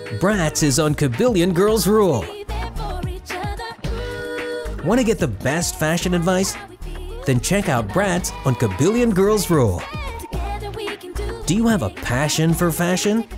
Bratz is on Kabillion Girls Rule. Want to get the best fashion advice? Then check out Bratz on Kabillion Girls Rule. Do you have a passion for fashion?